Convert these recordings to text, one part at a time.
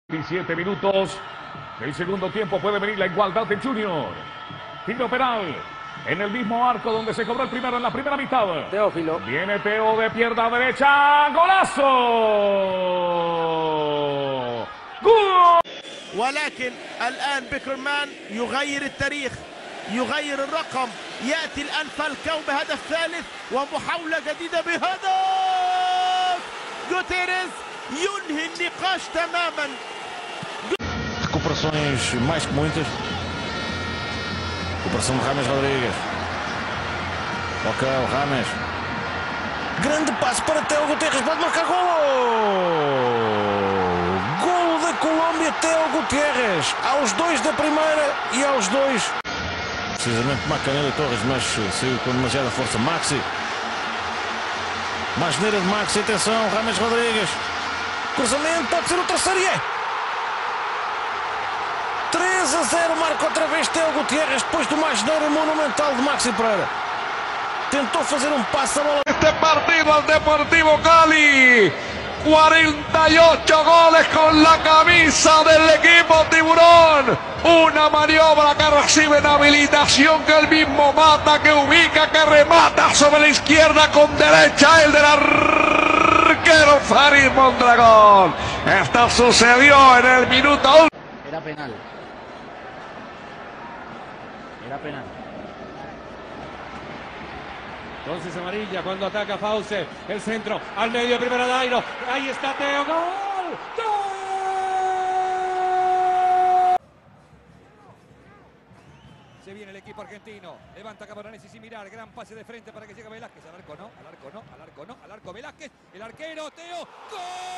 17 minutos del segundo tiempo, puede venir la igualdad de Junior. Tiro penal en el mismo arco donde se cobró el primero en la primera mitad. Teófilo. Viene Teo de pierna derecha. ¡Golazo! ¡Gol! ولكن الآن بيكرمان يغير التاريخ، يغير الرقم، يأتي الآن فالكاو بهدف ثالث ومحاولة جديدة بهدف. جوتيريز ينهي النقاش تماما. Recuperações mais que muitas. Recuperação de James Rodrigues. Ok, o James. Grande passo para Teo Gutiérrez, pode marcar gol! Golo da Colômbia, Teo Gutiérrez. Aos dois da primeira e aos dois. Precisamente Macanela e Torres, mas saiu com demasiada força. Maxi. Mais neira de Maxi, atenção, James Rodrigues. Cruzamento, pode ser o terceiro e é. 3-0, marca outra vez Teo Gutiérrez depois de uma asneira monumental de Maxi Pereira. Tentou fazer un pase a bola. Este partido al Deportivo Cali. 48 goles con la camisa del equipo Tiburón. Una maniobra que recibe en habilitación, que el mismo mata, que ubica, que remata sobre la izquierda con derecha el del arquero Farid Mondragón. Esto sucedió en el minuto 1. Era penal. Era penal. Entonces amarilla cuando ataca Fauce, el centro al medio, primero Dairo, ahí está Teo, ¡gol! ¡Gol! Se viene el equipo argentino, levanta Camoranesi sin mirar, gran pase de frente para que llegue Velázquez, al arco no, al arco no, al arco no, al arco Velázquez, el arquero Teo, ¡gol!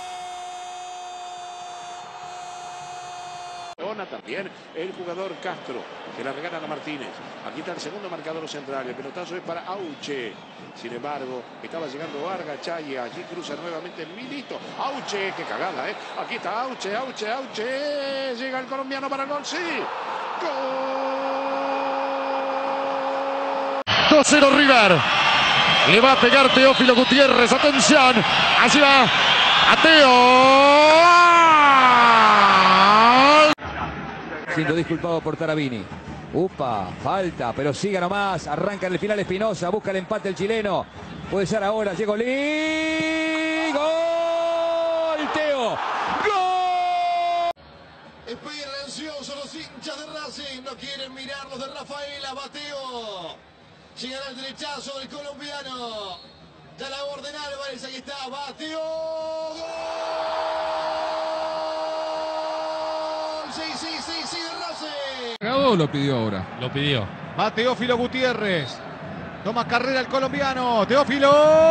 También el jugador Castro, que la regala a Martínez. Aquí está el segundo marcador central. El pelotazo es para Auche. Sin embargo, estaba llegando Argachaya. Allí cruza nuevamente el Milito. Auche, qué cagada, ¿eh? Aquí está Auche. Llega el colombiano para el gol, sí. ¡Gol! 2-0 River. Le va a pegar Teófilo Gutiérrez. Atención. Allí va a Teo. Siendo disculpado por Tarabini. Upa, falta, pero siga nomás. Arranca en el final Espinosa, busca el empate el chileno. Puede ser ahora, llegó Lee. ¡Gol! Teo. ¡Gol! Esperan ansiosos los hinchas de Racing. No quieren mirar los de Rafaela. Bateo. Llegará el derechazo del colombiano. Da la orden Álvarez, aquí está. Bateo. ¡Gol! Sí, de Racing. Lo pidió ahora. Lo pidió. Va Teófilo Gutiérrez. Toma carrera el colombiano. Teófilo.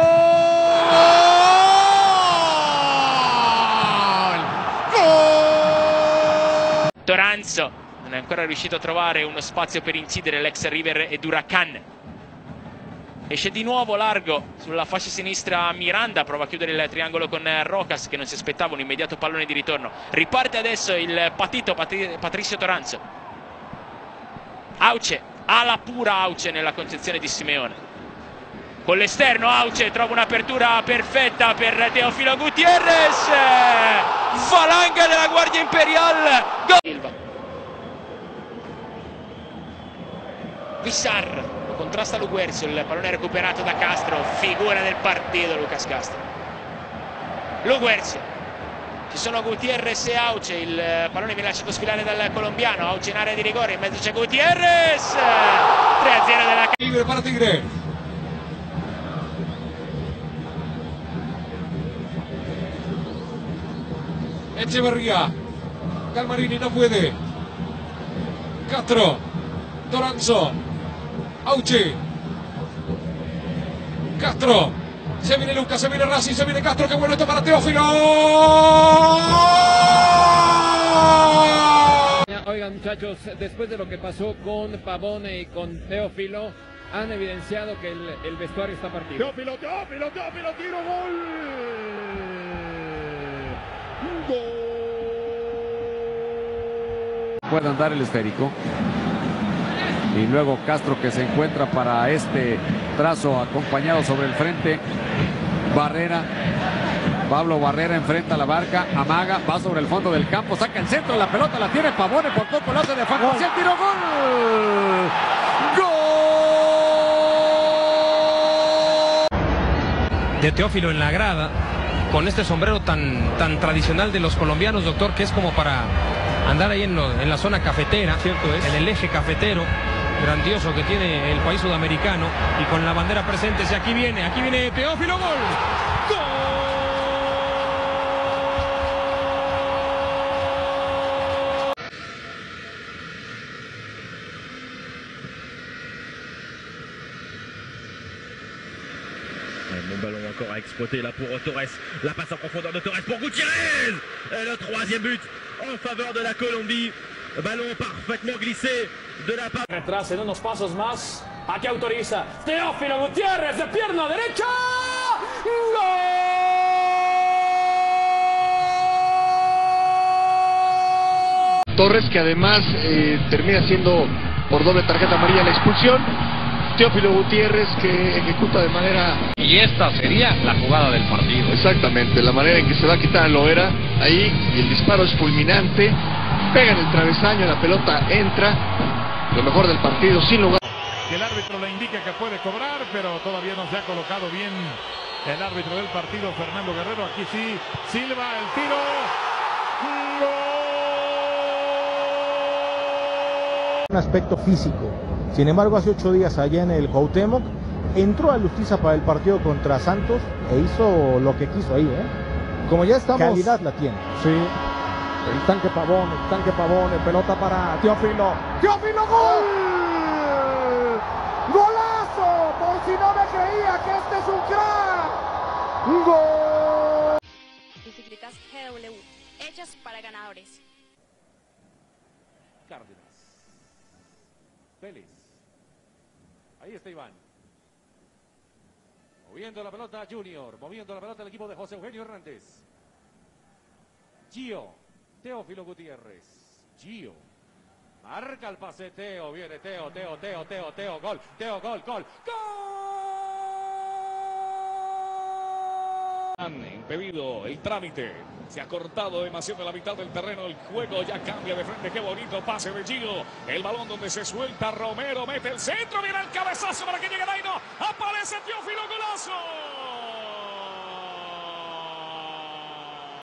Gol! Toranzo non è ancora riuscito a trovare uno spazio per incidere l'ex River ed Huracan. Esce di nuovo largo sulla fascia sinistra Miranda, prova a chiudere il triangolo con Rocas, che non si aspettava un immediato pallone di ritorno. Riparte adesso il patito Patricio Toranzo. Auce, ala pura Auce nella concezione di Simeone. Con l'esterno Auce trova un'apertura perfetta per Teófilo Gutiérrez. Falanga della Guardia Imperial. Silva. Vissar. Contrasta Luguerzio, il pallone recuperato da Castro, figura del partito Lucas Castro. Luguerzio, ci sono Gutiérrez e Auce, il pallone viene lasciato sfilare dal colombiano, Auce in area di rigore, in mezzo c'è Gutiérrez, 3-0 della Tigre para Tigre. Echeverría, Galmarini no puede. Castro, Toranzo. Auche. Castro. Se viene Lucas, se viene Racing, se viene Castro. Qué bueno esto para Teófilo. Oigan, muchachos, después de lo que pasó con Pavone y con Teófilo, han evidenciado que el vestuario está partido. Teófilo, tiro, gol. Puede andar el esférico. Y luego Castro, que se encuentra para este trazo acompañado sobre el frente. Barrera. Pablo Barrera enfrenta la barca, amaga, va sobre el fondo del campo, saca el centro, la pelota la tiene Pavone, por poco lo hace de fantasía, el tiro, gol. ¡Gol! De Teófilo en la grada, con este sombrero tan tradicional de los colombianos, doctor, que es como para andar ahí en la zona cafetera, ¿cierto? En el eje cafetero grandioso que tiene el país sudamericano, y con la bandera presente. Y aquí viene Teófilo, gol. Bon ballon encore à exploiter là pour Torres. La passe en profondeur de Torres pour Gutiérrez. Et le troisième but en faveur de la Colombie. Ballon parfaitement glissé de la part. Retrasa en unos pasos más. Aquí autoriza Teófilo Gutiérrez de pierna derecha. ¡Gol! Torres, que además termina siendo por doble tarjeta amarilla la expulsión. Teófilo Gutiérrez, que ejecuta de manera... Y esta sería la jugada del partido. Exactamente, la manera en que se va a quitar a Loera. Ahí el disparo es fulminante, pega en el travesaño, la pelota entra. Lo mejor del partido, sin lugar. Que el árbitro le indique que puede cobrar, pero todavía no se ha colocado bien el árbitro del partido, Fernando Guerrero. Aquí sí, Silva, el tiro. Un aspecto físico. Sin embargo, hace 8 días allá en el Cuauhtémoc entró a Lustiza para el partido contra Santos e hizo lo que quiso ahí, Como ya estamos, calidad la tiene. Sí. El tanque Pavone, pelota para Teófilo. ¡Teófilo, gol! ¡Golazo! Por si no me creía que este es un crack. ¡Gol! Bicicletas GW, hechas para ganadores. Cárdenas. Vélez. Ahí está Iván. Moviendo la pelota Junior. Moviendo la pelota el equipo de José Eugenio Hernández. Gio. Teófilo Gutiérrez. Gio. Marca el pase Teo. Viene Teo. Gol. Teo, gol. ¡Gol! Han impedido el trámite. Se ha cortado demasiado en la mitad del terreno. El juego ya cambia de frente. Qué bonito pase de Gio. El balón donde se suelta Romero. Mete el centro. Viene el cabezazo para que llegue Daino. Aparece Teófilo, golazo.